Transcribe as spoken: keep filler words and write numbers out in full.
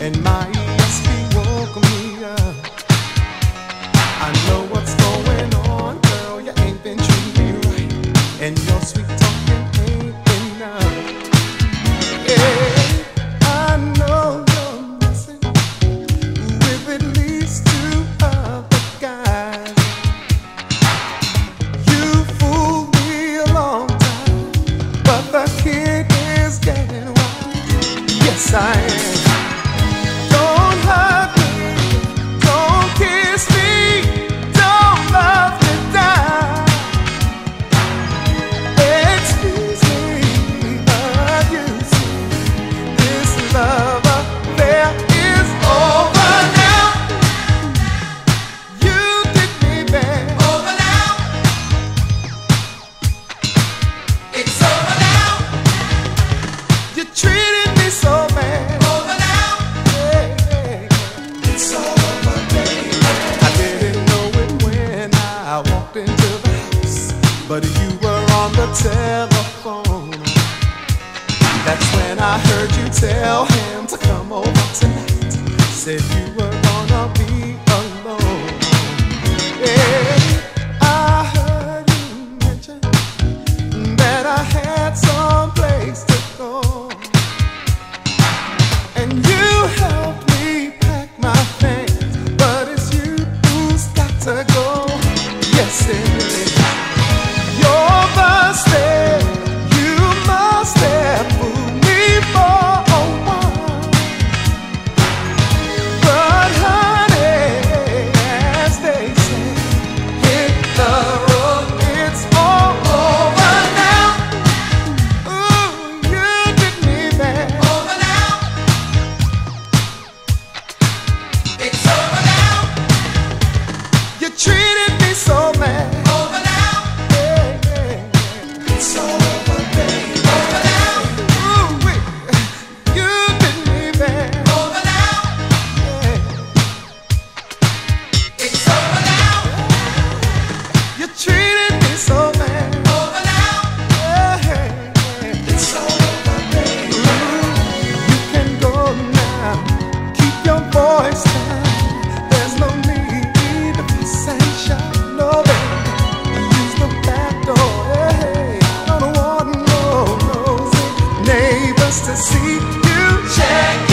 and my E S P woke me up. I know what's going on, girl, you ain't been treating me right, and your sweet talking ain't enough. Yeah, I know you're messing with at least two other guys. You fooled me a long time, but the kid is getting wise. Yes, I am. Don't hurt me, don't kiss me, don't love me down. Excuse me, but you see, this love affair is over now. You did me bad. Over now. It's over now. You treated me so bad. Over now. Yeah, yeah, yeah. It's over, baby. I didn't know it when I walked into the house, but you were on the telephone. That's when I heard you tell him to come over tonight. Said you were gonna be alone. Yeah, I heard you mention that I had some place to go, and you helped me pack my things, but it's you who's got to go. Yes, it is. You're busted. You must have fooled me for a while. But honey, as they say, hit the road. It's all over now. Ooh, you did me bad. Over now. It's over now. You treated me so bad. Over now. Yeah, yeah, yeah. It's over, baby. Over now. Ooh, wait. You did me bad. Over now. Yeah. It's over now. You treated me so bad. Over now. Yeah, yeah. It's over, baby. Ooh, you can go now. Keep your voice down. There's no need to fuss and shout. No, baby. Use the back door. Hey, I don't want no nosy neighbors to see you. Check